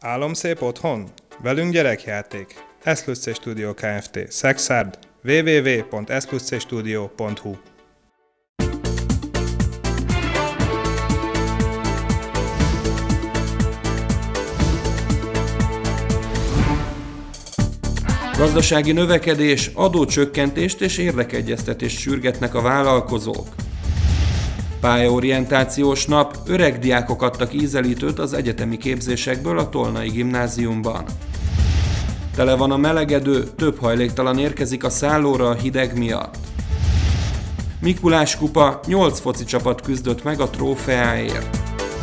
Álomszép otthon? Velünk gyerekjáték. S+C Studio Kft. Szexárd. www.s+cstudio.hu. Gazdasági növekedés, adócsökkentést és érdekegyeztetést sürgetnek a vállalkozók. Pályaorientációs nap, öreg diákok adtak ízelítőt az egyetemi képzésekből a Tolnai Gimnáziumban. Tele van a melegedő, több hajléktalan érkezik a szállóra a hideg miatt. Mikulás kupa, 8 foci csapat küzdött meg a trófeáért.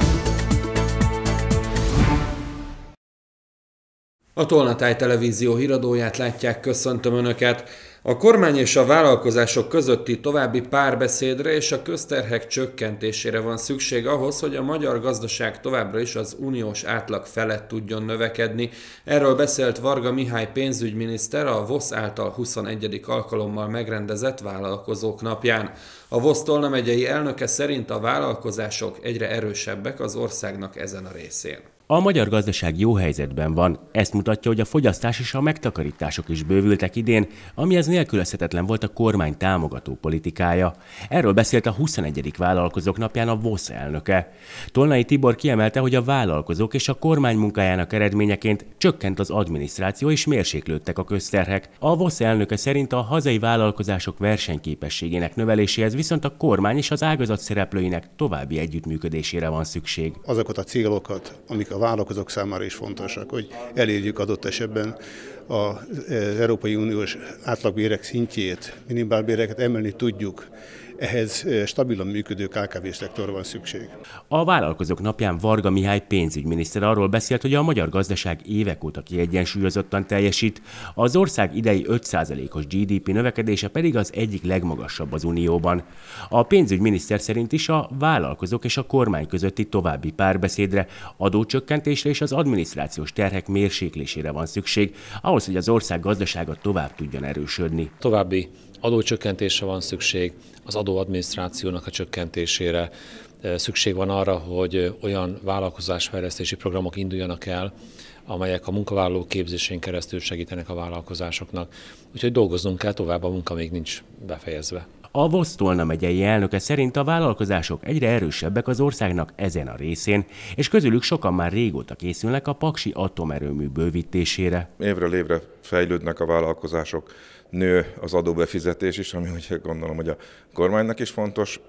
A Tolnatáj televízió híradóját látják, köszöntöm Önöket! A kormány és a vállalkozások közötti további párbeszédre és a közterhek csökkentésére van szükség ahhoz, hogy a magyar gazdaság továbbra is az uniós átlag felett tudjon növekedni. Erről beszélt Varga Mihály pénzügyminiszter a VOSZ által 21. alkalommal megrendezett Vállalkozók napján. A VOSZ Tolna megyei elnöke szerint a vállalkozások egyre erősebbek az országnak ezen a részén. A magyar gazdaság jó helyzetben van. Ezt mutatja, hogy a fogyasztás és a megtakarítások is bővültek idén, amihez nélkülözhetetlen volt a kormány támogató politikája. Erről beszélt a 21. Vállalkozók napján a VOSZ elnöke. Tolnai Tibor kiemelte, hogy a vállalkozók és a kormány munkájának eredményeként csökkent az adminisztráció és mérséklődtek a közterhek. A VOSZ elnöke szerint a hazai vállalkozások versenyképességének növeléséhez viszont a kormány és az ágazat szereplőinek további együttműködésére van szükség. Azokat a célokat, amik a vállalkozók számára is fontosak, hogy elérjük adott esetben az Európai Uniós átlagbérek szintjét, minimálbéreket emelni tudjuk. Ehhez stabilan működő KKV-szektorra van szükség. A Vállalkozók napján Varga Mihály pénzügyminiszter arról beszélt, hogy a magyar gazdaság évek óta kiegyensúlyozottan teljesít, az ország idei 5%-os GDP növekedése pedig az egyik legmagasabb az Unióban. A pénzügyminiszter szerint is a vállalkozók és a kormány közötti további párbeszédre, adócsökkentésre és az adminisztrációs terhek mérséklésére van szükség, ahhoz, hogy az ország gazdasága tovább tudjon erősödni. További adócsökkentésre van szükség, az adóadminisztrációnak a csökkentésére, szükség van arra, hogy olyan vállalkozásfejlesztési programok induljanak el, amelyek a munkavállalók képzésén keresztül segítenek a vállalkozásoknak. Úgyhogy dolgoznunk kell tovább, a munka még nincs befejezve. A VOSZ Tolna megyei elnöke szerint a vállalkozások egyre erősebbek az országnak ezen a részén, és közülük sokan már régóta készülnek a paksi atomerőmű bővítésére. Évről évre fejlődnek a vállalkozások, nő az adóbefizetés is, ami úgy gondolom, hogy a kormánynak is fontos.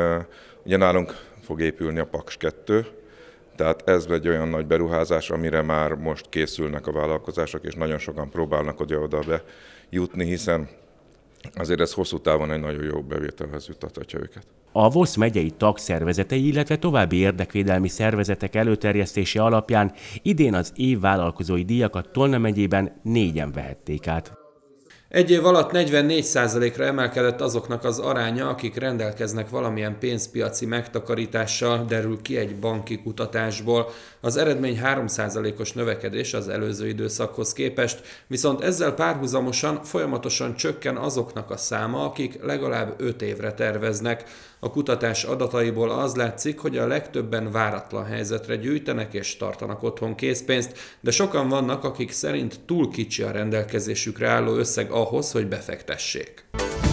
Ugye nálunk fog épülni a Paks 2, tehát ez egy olyan nagy beruházás, amire már most készülnek a vállalkozások, és nagyon sokan próbálnak oda bejutni, hiszen azért ez hosszú távon egy nagyon jó bevételhez juttathatja őket. A VOSZ megyei tagszervezetei, illetve további érdekvédelmi szervezetek előterjesztése alapján idén az év vállalkozói díjakat Tolna megyében 4-en vehették át. Egy év alatt 44%-ra emelkedett azoknak az aránya, akik rendelkeznek valamilyen pénzpiaci megtakarítással, derül ki egy banki kutatásból. Az eredmény 3%-os növekedés az előző időszakhoz képest, viszont ezzel párhuzamosan folyamatosan csökken azoknak a száma, akik legalább 5 évre terveznek. A kutatás adataiból az látszik, hogy a legtöbben váratlan helyzetre gyűjtenek és tartanak otthon készpénzt, de sokan vannak, akik szerint túl kicsi a rendelkezésükre álló összeg ahhoz, hogy befektessék.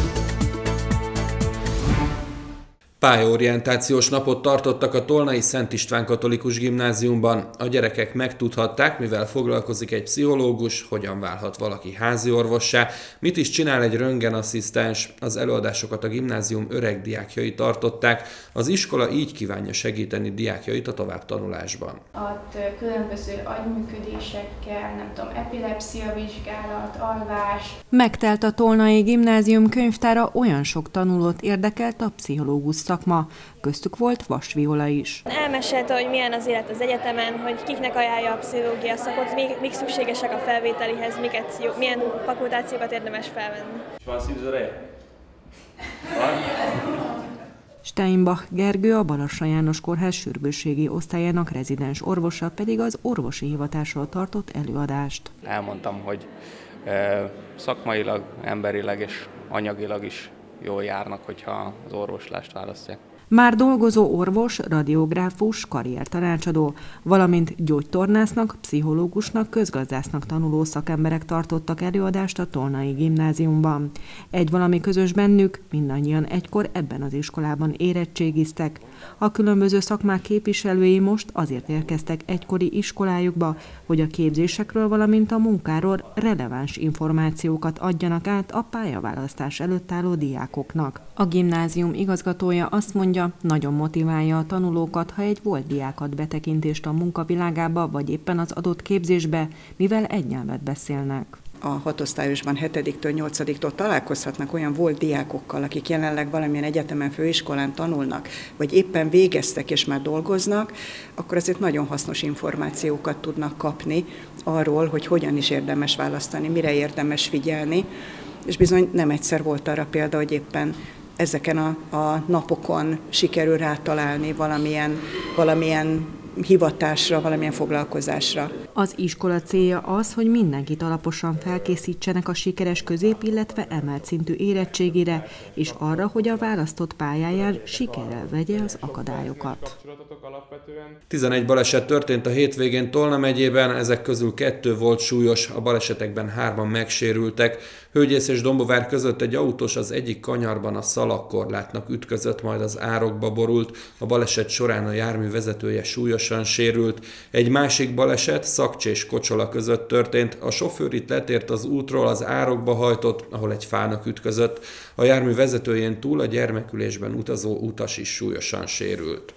Pályaorientációs napot tartottak a Tolnai Szent István Katolikus Gimnáziumban. A gyerekek megtudhatták, mivel foglalkozik egy pszichológus, hogyan válhat valaki háziorvossá, mit is csinál egy röntgenasszisztens. Az előadásokat a gimnázium öreg diákjai tartották. Az iskola így kívánja segíteni diákjait a továbbtanulásban. Ott különböző agyműködésekkel, nem tudom, epilepszia vizsgálat, alvás. Megtelt a Tolnai Gimnázium könyvtára, olyan sok tanulót érdekelt a pszichológus szakma, köztük volt Vas Viola is. Elmesélte, hogy milyen az élet az egyetemen, hogy kiknek ajánlja a pszichológia szakot, mik szükségesek a felvételihez, milyen fakultációkat érdemes felvenni. Van szívzőre? Steinbach Gergő, a Balassa János Kórház sürgősségi osztályának rezidens orvosa pedig az orvosi hivatásról tartott előadást. Elmondtam, hogy szakmailag, emberileg és anyagilag is jól járnak, hogyha az orvoslást választják. Már dolgozó orvos, radiográfus, karriertanácsadó, valamint gyógytornásznak, pszichológusnak, közgazdásznak tanuló szakemberek tartottak előadást a Tolnai Gimnáziumban. Egy valami közös bennük, mindannyian egykor ebben az iskolában érettségiztek. A különböző szakmák képviselői most azért érkeztek egykori iskolájukba, hogy a képzésekről, valamint a munkáról releváns információkat adjanak át a pályaválasztás előtt álló diákoknak. A gimnázium igazgatója azt mondja, nagyon motiválja a tanulókat, ha egy volt diák ad betekintést a munkavilágába, vagy éppen az adott képzésbe, mivel egy nyelvet beszélnek. A 6 osztályosban 7-től 8-tól találkozhatnak olyan volt diákokkal, akik jelenleg valamilyen egyetemen, főiskolán tanulnak, vagy éppen végeztek és már dolgoznak, akkor azért nagyon hasznos információkat tudnak kapni arról, hogy hogyan is érdemes választani, mire érdemes figyelni, és bizony nem egyszer volt arra példa, hogy éppen ezeken a napokon sikerül rátalálni valamilyen hivatásra, valamilyen foglalkozásra. Az iskola célja az, hogy mindenkit alaposan felkészítsenek a sikeres közép, illetve emelt szintű érettségire, és arra, hogy a választott pályáján sikerrel vegye az akadályokat. 11 baleset történt a hétvégén Tolna megyében, ezek közül 2 volt súlyos, a balesetekben 3-an megsérültek. Hőgyész és Dombovár között egy autós az egyik kanyarban a szalagkorlátnak ütközött, majd az árokba borult. A baleset során a jármű vezetője súlyosan sérült. Egy másik baleset Szakcs és Kocsola között történt. A sofőr itt letért az útról, az árokba hajtott, ahol egy fának ütközött. A jármű vezetőjén túl a gyermekülésben utazó utas is súlyosan sérült.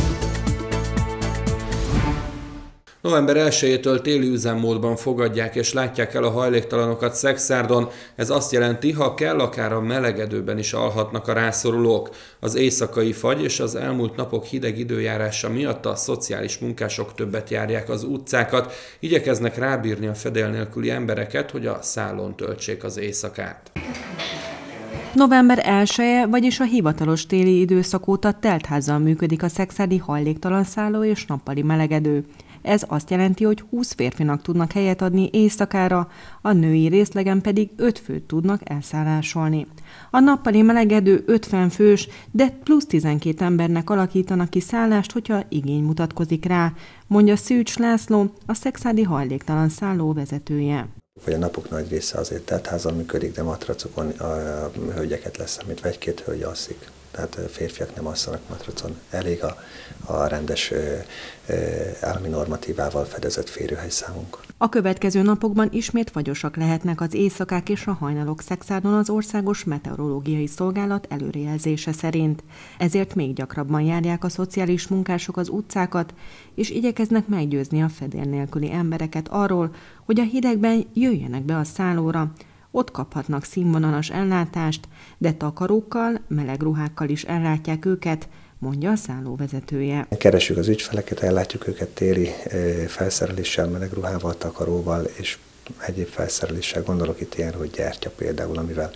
November 1-től téli üzemmódban fogadják és látják el a hajléktalanokat Szekszárdon. Ez azt jelenti, ha kell, akár a melegedőben is alhatnak a rászorulók. Az éjszakai fagy és az elmúlt napok hideg időjárása miatt a szociális munkások többet járják az utcákat, igyekeznek rábírni a fedél nélküli embereket, hogy a szállón töltsék az éjszakát. November 1-e, vagyis a hivatalos téli időszak óta teltházzal működik a szekszárdi hajléktalan szálló és nappali melegedő. Ez azt jelenti, hogy 20 férfinak tudnak helyet adni éjszakára, a női részlegen pedig 5 főt tudnak elszállásolni. A nappali melegedő 50 fős, de plusz 12 embernek alakítanak ki szállást, hogyha igény mutatkozik rá, mondja Szűcs László, a szekszárdi hajléktalan szálló vezetője. Vagy a napok nagy része azért teltházal működik, de matracokon a hölgyeket leszámítva 1-2 hölgy alszik. Tehát férfiak nem alszanak matracon. Elég a rendes állami normatívával fedezett férőhelyszámunk. A következő napokban ismét fagyosak lehetnek az éjszakák és a hajnalok Szekszárdon az Országos Meteorológiai Szolgálat előrejelzése szerint. Ezért még gyakrabban járják a szociális munkások az utcákat, és igyekeznek meggyőzni a fedél nélküli embereket arról, hogy a hidegben jöjjenek be a szállóra. Ott kaphatnak színvonalas ellátást, de takarókkal, meleg ruhákkal is ellátják őket, mondja a szálló vezetője. Keressük az ügyfeleket, ellátjuk őket téli felszereléssel, meleg ruhával, takaróval és egyéb felszereléssel. Gondolok itt ilyen, hogy gyertya például, amivel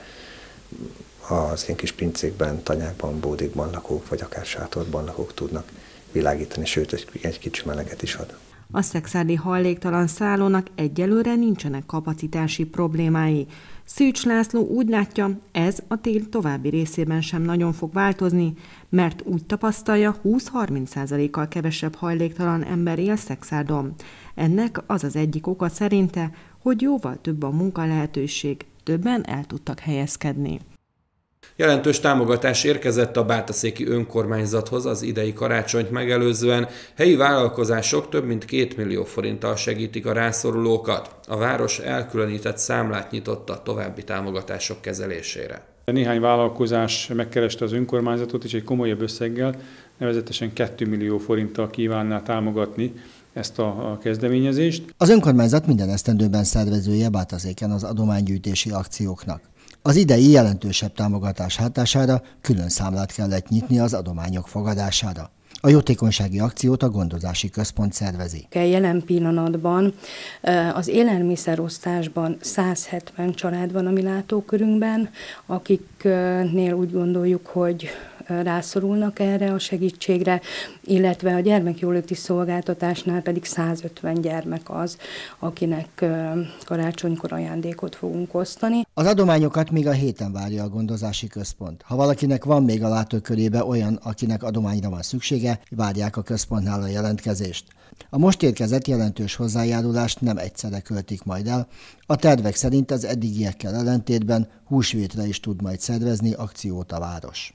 az ilyen kis pincékben, tanyákban, bódékban lakók, vagy akár sátorban lakók tudnak világítani, sőt, egy kicsi meleget is ad. A szekszárdi hajléktalan szállónak egyelőre nincsenek kapacitási problémái. Szűcs László úgy látja, ez a tél további részében sem nagyon fog változni, mert úgy tapasztalja, 20-30%-kal kevesebb hajléktalan ember él Szekszárdon. Ennek az az egyik oka szerinte, hogy jóval több a munkalehetőség, többen el tudtak helyezkedni. Jelentős támogatás érkezett a bátaszéki önkormányzathoz az idei karácsonyt megelőzően. Helyi vállalkozások több mint 2 millió forinttal segítik a rászorulókat. A város elkülönített számlát nyitott a további támogatások kezelésére. Néhány vállalkozás megkereste az önkormányzatot és egy komolyabb összeggel, nevezetesen 2 millió forinttal kívánná támogatni ezt a kezdeményezést. Az önkormányzat minden esztendőben szervezője Bátaszéken az adománygyűjtési akcióknak. Az idei jelentősebb támogatás hatására külön számlát kellett nyitni az adományok fogadására. A jótékonysági akciót a gondozási központ szervezi. Jelen pillanatban az élelmiszerosztásban 170 család van a mi látókörünkben, akiknél úgy gondoljuk, hogy rászorulnak erre a segítségre, illetve a gyermekjóléti szolgáltatásnál pedig 150 gyermek az, akinek karácsonykor ajándékot fogunk osztani. Az adományokat még a héten várja a gondozási központ. Ha valakinek van még a látókörében olyan, akinek adományra van szüksége, várják a központnál a jelentkezést. A most érkezett jelentős hozzájárulást nem egyszerre költik majd el, a tervek szerint az eddigiekkel ellentétben húsvétre is tud majd szervezni akciót a város.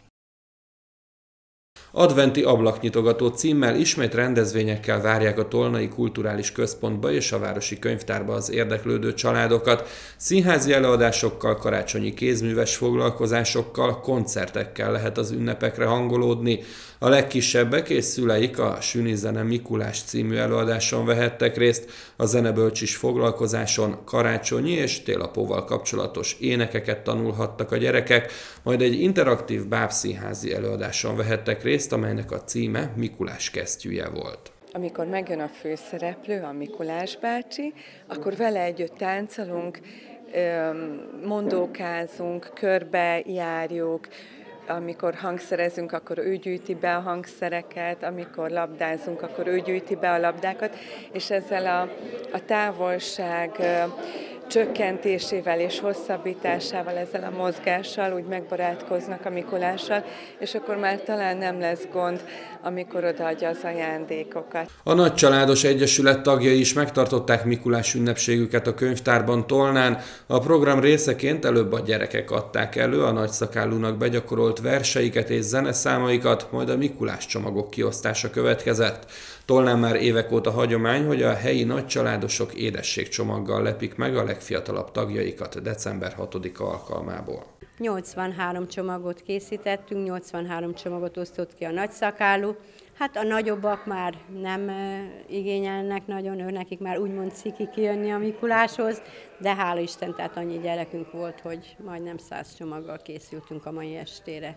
Adventi ablaknyitogató címmel ismét rendezvényekkel várják a Tolnai Kulturális Központba és a Városi Könyvtárba az érdeklődő családokat. Színházi előadásokkal, karácsonyi kézműves foglalkozásokkal, koncertekkel lehet az ünnepekre hangolódni. A legkisebbek és szüleik a Süni Zene Mikulás című előadáson vehettek részt, a zenebölcsis foglalkozáson karácsonyi és télapóval kapcsolatos énekeket tanulhattak a gyerekek, majd egy interaktív bábszínházi előadáson vehettek részt, amelynek a címe Mikulás kesztyűje volt. Amikor megjön a főszereplő, a Mikulás bácsi, akkor vele együtt táncolunk, mondókázunk, körbe járjuk, amikor hangszerezünk, akkor ő gyűjti be a hangszereket, amikor labdázunk, akkor ő gyűjti be a labdákat, és ezzel a távolság csökkentésével és hosszabbításával, ezzel a mozgással úgy megbarátkoznak a Mikulással, és akkor már talán nem lesz gond, amikor odaadja az ajándékokat. A Nagycsaládos Egyesület tagjai is megtartották Mikulás ünnepségüket a könyvtárban Tolnán. A program részeként előbb a gyerekek adták elő a nagyszakállúnak begyakorolt verseiket és zeneszámaikat, majd a Mikulás csomagok kiosztása következett. Tolnán már évek óta hagyomány, hogy a helyi nagycsaládosok édességcsomaggal lepik meg a legfiatalabb tagjaikat december 6-a alkalmából. 83 csomagot készítettünk, 83 csomagot osztott ki a nagyszakállú. Hát a nagyobbak már nem igényelnek nagyon, nekik már úgymond ciki kijönni a Mikuláshoz, de hála Isten, tehát annyi gyerekünk volt, hogy majdnem 100 csomaggal készültünk a mai estére.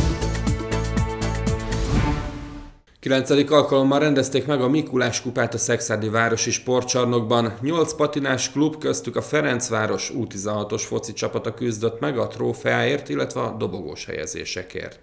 9. alkalommal rendezték meg a Mikulás kupát a Szekszárdi Városi Sportcsarnokban. 8 patinás klub, köztük a Ferencváros U16-os foci csapata küzdött meg a trófeáért, illetve a dobogós helyezésekért.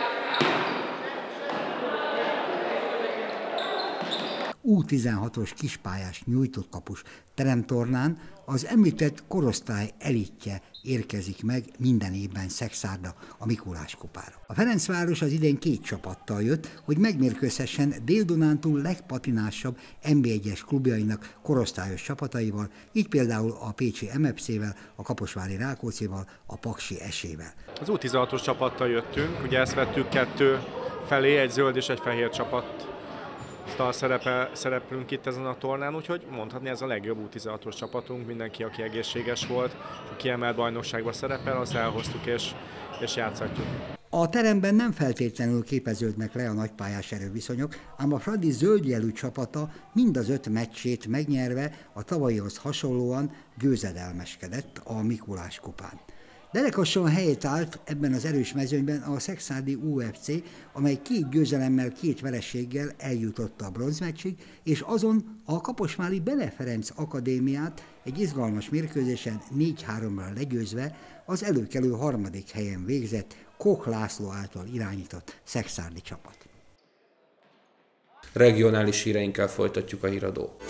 U16-os kispályás nyújtott kapus teremtornán az említett korosztály elitje érkezik meg minden évben Szekszárda a Mikulás kupára. A Ferencváros az idén 2 csapattal jött, hogy megmérkőzhessen Dél-Dunántúl legpatinásabb NB1-es klubjainak korosztályos csapataival, így például a pécsi MFC-vel, a kaposvári Rákóczival, a paksi Esével. Az U16-os csapattal jöttünk, ugye ezt vettük 2 felé, egy zöld és egy fehér csapat szereplünk itt ezen a tornán, úgyhogy mondhatni ez a legjobb U16-os csapatunk, mindenki, aki egészséges volt, a kiemelt bajnokságban szerepel, azt elhoztuk és játszhatjuk. A teremben nem feltétlenül képeződnek le a nagypályás erőviszonyok, ám a Fradi zöldjelű csapata mind az 5 meccsét megnyerve a tavalyihoz hasonlóan győzedelmeskedett a Mikulás kupán. Derekasson helyét állt ebben az erős mezőnyben a szekszárdi UFC, amely 2 győzelemmel, 2 vereséggel eljutotta a bronzmeccsig, és azon a kaposvári Bele Ferenc Akadémiát egy izgalmas mérkőzésen 4-3-ra legyőzve az előkelő 3. helyen végzett Koch László által irányított szekszárdi csapat. Regionális híreinkkel folytatjuk a híradót.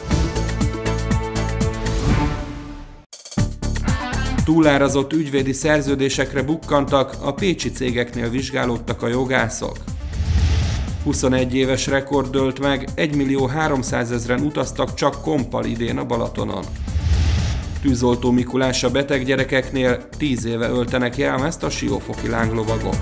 Túlárazott ügyvédi szerződésekre bukkantak, a pécsi cégeknél vizsgálódtak a jogászok. 21 éves rekord dőlt meg, 1.300.000-en utaztak csak kompal idén a Balatonon. Tűzoltó Mikulás a beteg gyerekeknél, 10 éve öltenek jelmezt a siófoki lánglovagok.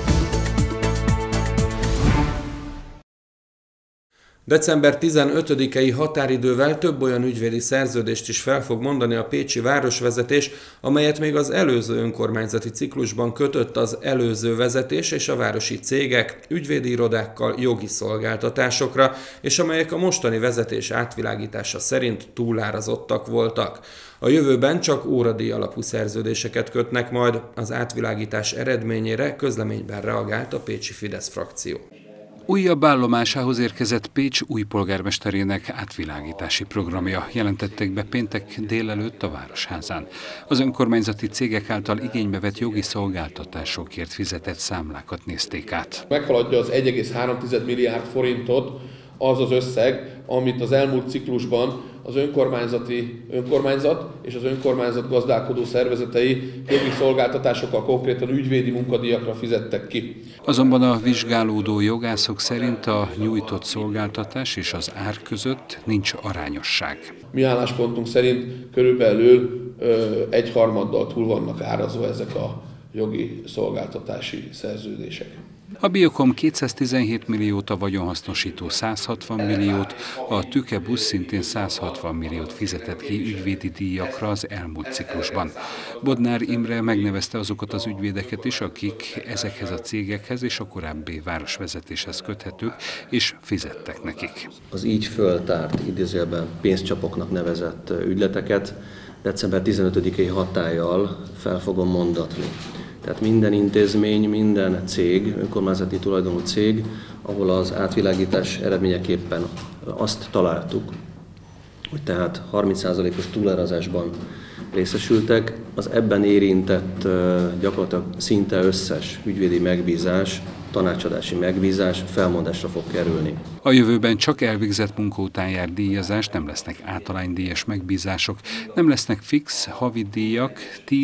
December 15-i határidővel több olyan ügyvédi szerződést is fel fog mondani a pécsi városvezetés, amelyet még az előző önkormányzati ciklusban kötött az előző vezetés és a városi cégek ügyvédi irodákkal jogi szolgáltatásokra, és amelyek a mostani vezetés átvilágítása szerint túlárazottak voltak. A jövőben csak óradíj alapú szerződéseket kötnek majd, az átvilágítás eredményére közleményben reagált a pécsi Fidesz frakció. Újabb állomásához érkezett Pécs új polgármesterének átvilágítási programja, jelentették be péntek délelőtt a Városházán. Az önkormányzati cégek által igénybe vett jogi szolgáltatásokért fizetett számlákat nézték át. Meghaladja az 1,3 milliárd forintot az az összeg, amit az elmúlt ciklusban az önkormányzat és az önkormányzat gazdálkodó szervezetei jogi szolgáltatásokkal, konkrétan ügyvédi munkadíjakra fizettek ki. Azonban a vizsgálódó jogászok szerint a nyújtott szolgáltatás és az ár között nincs arányosság. Mi álláspontunk szerint körülbelül egyharmaddal túl vannak árazva ezek a jogi szolgáltatási szerződések. A Biokom 217 milliót, a vagyonhasznosító 160 milliót, a Tükebusz szintén 160 milliót fizetett ki ügyvédi díjakra az elmúlt ciklusban. Bodnár Imre megnevezte azokat az ügyvédeket is, akik ezekhez a cégekhez és a korábbi városvezetéshez köthetők, és fizettek nekik. Az így föltárt, idézőjelben pénzcsapoknak nevezett ügyleteket december 15-i hatállyal fel fogom mondatni. Tehát minden intézmény, minden cég, önkormányzati tulajdonú cég, ahol az átvilágítás eredményeképpen azt találtuk, hogy tehát 30%-os túlárazásban részesültek, az ebben érintett gyakorlatilag szinte összes ügyvédi megbízás, tanácsadási megbízás felmondásra fog kerülni. A jövőben csak elvégzett munka után jár díjazás, nem lesznek általánydíjas megbízások, nem lesznek fix havidíjak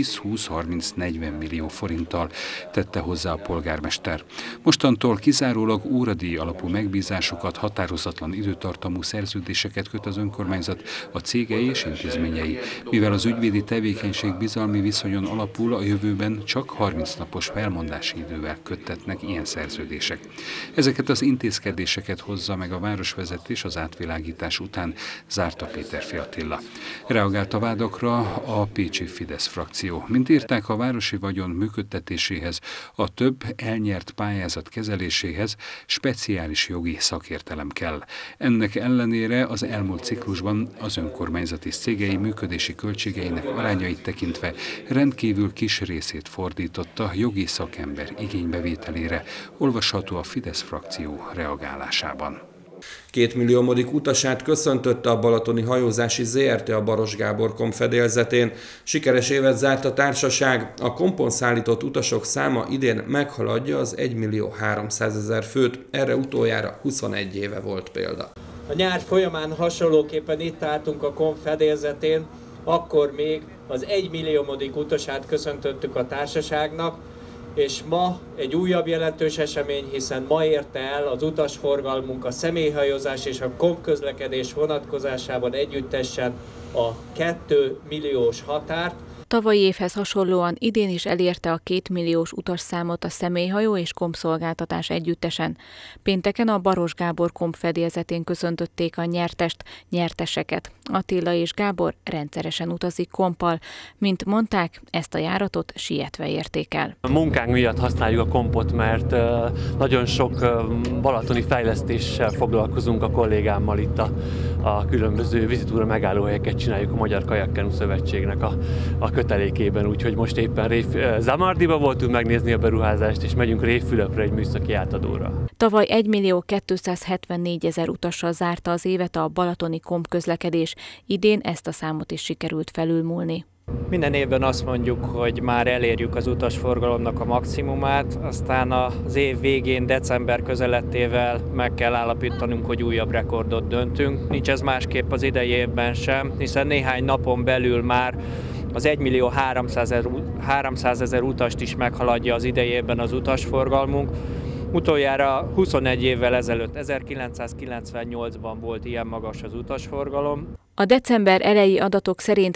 10-20-30-40 millió forinttal, tette hozzá a polgármester. Mostantól kizárólag óradíj alapú megbízásokat, határozatlan időtartamú szerződéseket köt az önkormányzat, a cégei és intézményei. Mivel az ügyvédi tevékenység bizalmi viszonyon alapul, a jövőben csak 30 napos felmondási idővel köttetnek ilyen szerződések. Ezeket az intézkedéseket hozza meg a városvezetés az átvilágítás után, zárta Péterfi Attila. Reagált a vádakra a pécsi Fidesz frakció. Mint írták, a városi vagyon működtetéséhez, a több elnyert pályázat kezeléséhez speciális jogi szakértelem kell. Ennek ellenére az elmúlt ciklusban az önkormányzati cégei működési költségeinek arányait tekintve rendkívül kis részét fordította jogi szakember igénybevételére, olvasható a Fidesz frakció reagálásában. 2 milliómodik utasát köszöntötte a balatoni hajózási ZRT a Baros Gábor konfedélzetén. Sikeres évet zárt a társaság, a kompon szállított utasok száma idén meghaladja az 1.300.000 főt, erre utoljára 21 éve volt példa. A nyár folyamán hasonlóképpen itt álltunk a konfedélzetén, akkor még az 1 milliómodik utasát köszöntöttük a társaságnak, és ma egy újabb jelentős esemény, hiszen ma érte el az utasforgalmunk a személyhajózás és a kompközlekedés vonatkozásában együttesen a 2 milliós határt. Tavalyi évhez hasonlóan idén is elérte a 2 milliós utasszámot a személyhajó és kompszolgáltatás együttesen. Pénteken a Baros Gábor komp fedélzetén köszöntötték a nyerteseket. Attila és Gábor rendszeresen utazik komppal. Mint mondták, ezt a járatot sietve érték el. A munkánk miatt használjuk a kompot, mert nagyon sok balatoni fejlesztéssel foglalkozunk a kollégámmal itt a különböző vizitúra megállóhelyeket csináljuk a Magyar Kajakkenu Szövetségnek a kötelékében, úgyhogy most éppen Zamardiba voltunk megnézni a beruházást, és megyünk Révfülöpre egy műszaki átadóra. Tavaly 1.274.000 utassal zárta az évet a balatoni komp közlekedés, idén ezt a számot is sikerült felülmúlni. Minden évben azt mondjuk, hogy már elérjük az utasforgalomnak a maximumát, aztán az év végén, december közelettével meg kell állapítanunk, hogy újabb rekordot döntünk. Nincs ez másképp az idei évben sem, hiszen néhány napon belül már az 1.300.000 utast is meghaladja az idei évben az utasforgalmunk. Utoljára 21 évvel ezelőtt, 1998-ban volt ilyen magas az utasforgalom. A december eleji adatok szerint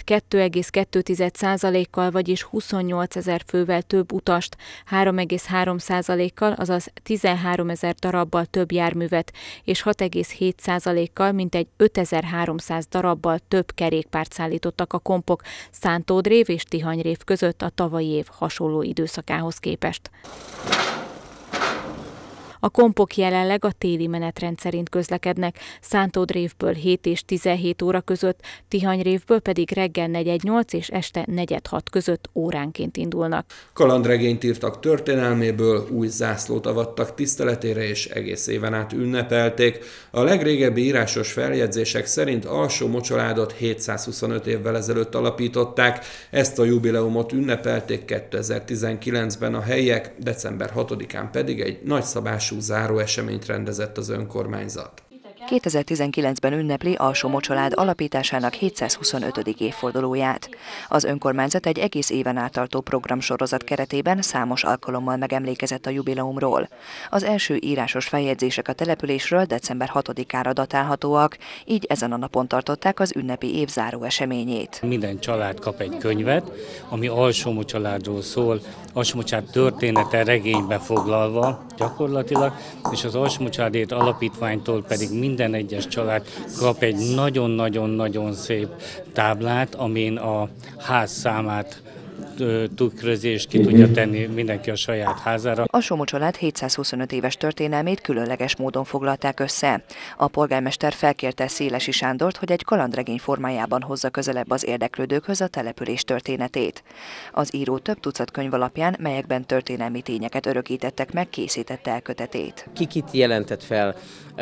2,2%-kal, vagyis 28 000 fővel több utast, 3,3%-kal, azaz 13 000 darabbal több járművet, és 6,7%-kal, mintegy 5300 darabbal több kerékpárt szállítottak a kompok Szántódrév és Tihanyrév között a tavalyi év hasonló időszakához képest. A kompok jelenleg a téli menetrend szerint közlekednek, Szántódrévből 7 és 17 óra között, Tihanyrévből pedig reggel 4:08 és este 4:06 között óránként indulnak. Kalandregényt írtak történelméből, új zászlót avattak tiszteletére és egész éven át ünnepelték. A legrégebbi írásos feljegyzések szerint Alsó-Mocsoládot 725 évvel ezelőtt alapították, ezt a jubileumot ünnepelték 2019-ben a helyiek, december 6-án pedig egy nagyszabású záróeseményt rendezett az önkormányzat. 2019-ben ünnepli Alsó-Mocsolád alapításának 725. évfordulóját. Az önkormányzat egy egész éven át tartó programsorozat keretében számos alkalommal megemlékezett a jubileumról. Az első írásos feljegyzések a településről december 6-ára datálhatóak, így ezen a napon tartották az ünnepi év záró eseményét. Minden család kap egy könyvet, ami Alsó-Mocsoládról szól, Alsó-Mocsolád története regénybe foglalva gyakorlatilag, és az Alsó-Mocsoládért alapítványtól pedig minden egyes család kap egy nagyon-nagyon-nagyon szép táblát, amin a ház számát tükrözi, és ki tudja tenni mindenki a saját házára. Alsó-Mocsolád 725 éves történelmét különleges módon foglalták össze. A polgármester felkérte Szélesi Sándort, hogy egy kalandregény formájában hozza közelebb az érdeklődőkhöz a település történetét. Az író több tucat könyv alapján, melyekben történelmi tényeket örökítettek meg, készítette el kötetét. Kit jelentett fel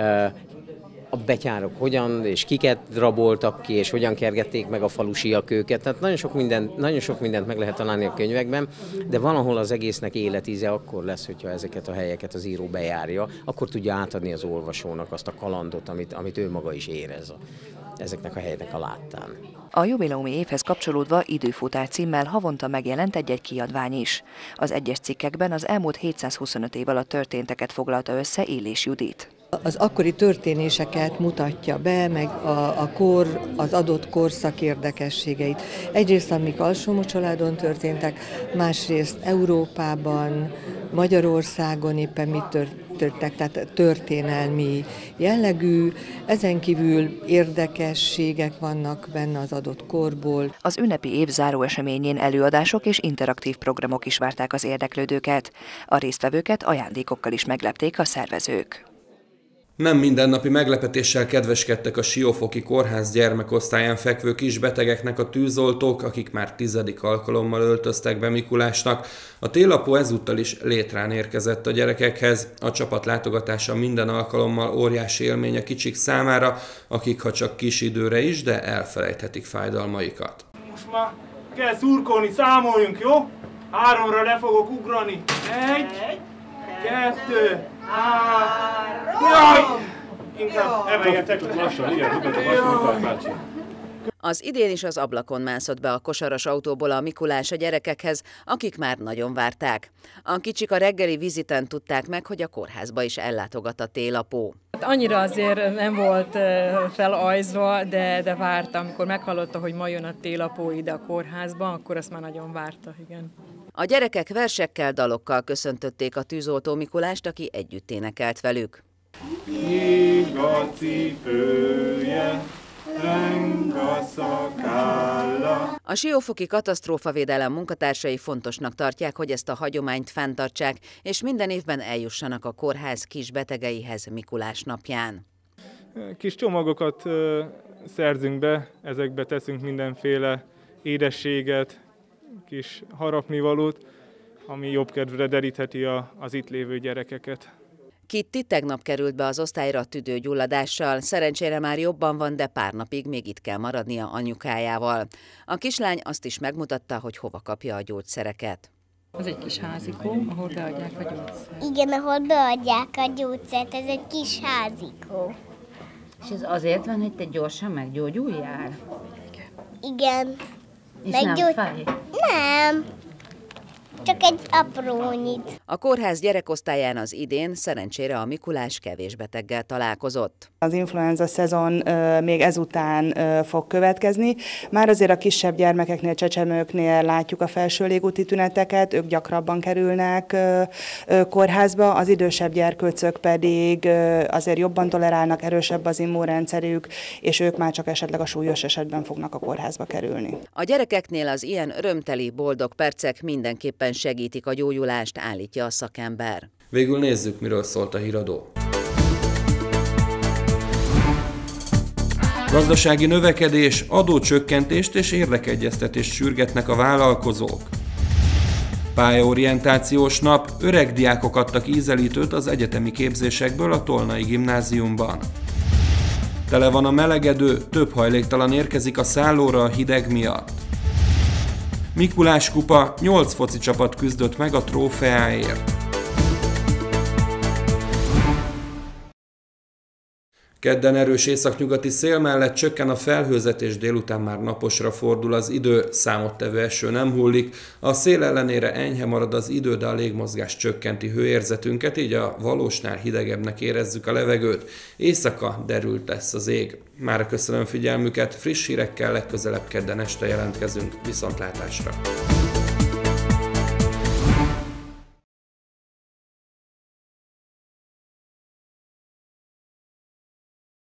a betyárok hogyan és kiket raboltak ki, és hogyan kergették meg a falusiak őket. Tehát nagyon sok mindent meg lehet találni a könyvekben, de valahol az egésznek életíze akkor lesz, hogyha ezeket a helyeket az író bejárja, akkor tudja átadni az olvasónak azt a kalandot, amit ő maga is érez ezeknek a helyeknek a láttán. A jubileumi évhez kapcsolódva Időfutár címmel havonta megjelent egy-egy kiadvány is. Az egyes cikkekben az elmúlt 725 év alatt történteket foglalta össze Illés Judit. Az akkori történéseket mutatja be, meg az adott korszak érdekességeit. Egyrészt, amik Alsó-Mocsoládon történtek, másrészt Európában, Magyarországon éppen mit történtek, tehát történelmi jellegű. Ezen kívül érdekességek vannak benne az adott korból. Az ünnepi év záró eseményén előadások és interaktív programok is várták az érdeklődőket. A résztvevőket ajándékokkal is meglepték a szervezők. Nem mindennapi meglepetéssel kedveskedtek a Siófoki Kórház gyermekosztályán fekvő kisbetegeknek a tűzoltók, akik már 10. alkalommal öltöztek be Mikulásnak. A télapó ezúttal is létrán érkezett a gyerekekhez. A csapat látogatása minden alkalommal óriási élmény a kicsik számára, akik ha csak kis időre is, de elfelejthetik fájdalmaikat. Most már kell szurkolni, számoljunk, jó? 3-ra le fogok ugrani. 1, 2, 3. Jaj! Inkább emeljetek lassan, igen, lassan, bácsi. Az idén is az ablakon mászott be a kosaras autóból a Mikulás a gyerekekhez, akik már nagyon várták. A kicsik a reggeli viziten tudták meg, hogy a kórházba is ellátogat a télapó. Annyira azért nem volt felajzva, de várta. Amikor meghallotta, hogy ma jön a télapó ide a kórházba, akkor ezt már nagyon várta, igen. A gyerekek versekkel, dalokkal köszöntötték a tűzoltó Mikulást, aki együtt énekelt velük. Ég a cipője, leng a szakálla. A siófoki katasztrófavédelem munkatársai fontosnak tartják, hogy ezt a hagyományt fenntartsák, és minden évben eljussanak a kórház kis betegeihez Mikulás napján. Kis csomagokat szerzünk be, ezekbe teszünk mindenféle édességet, kis harapnivalót, ami jobb kedvre derítheti az itt lévő gyerekeket. Kitti tegnap került be az osztályra tüdőgyulladással, szerencsére már jobban van, de pár napig még itt kell maradnia anyukájával. A kislány azt is megmutatta, hogy hova kapja a gyógyszereket. Az egy kis házikó, ahol beadják a gyógyszert. Igen, ahol beadják a gyógyszert, ez egy kis házikó. És ez azért van, hogy te gyorsan meggyógyuljál? Igen. És nem fáj? Nem. Csak egy aprónyit. A kórház gyerekosztályán az idén szerencsére a Mikulás kevés beteggel találkozott. Az influenza szezon még ezután fog következni. Már azért a kisebb gyermekeknél, csecsemőknél látjuk a felső légúti tüneteket, ők gyakrabban kerülnek kórházba, az idősebb gyerkőcök pedig azért jobban tolerálnak, erősebb az immunrendszerük, és ők már csak esetleg a súlyos esetben fognak a kórházba kerülni. A gyerekeknél az ilyen örömteli, boldog percek mindenképpen segítik a gyógyulást, állítja a szakember. Végül nézzük, miről szólt a híradó. Gazdasági növekedés, adócsökkentést és érdekegyeztetést sürgetnek a vállalkozók. Pályaorientációs nap, öreg diákok adtak ízelítőt az egyetemi képzésekből a Tolnai Gimnáziumban. Tele van a melegedő, több hajléktalan érkezik a szállóra a hideg miatt. Mikulás kupa, 8 foci csapat küzdött meg a trófeáért. Kedden erős északnyugati szél mellett csökken a felhőzet, és délután már naposra fordul az idő, számottevő eső nem hullik, a szél ellenére enyhe marad az idő, de a légmozgás csökkenti hőérzetünket, így a valósnál hidegebbnek érezzük a levegőt. Éjszaka derült lesz az ég. Mára köszönöm figyelmüket, friss hírekkel legközelebb kedden este jelentkezünk, viszontlátásra!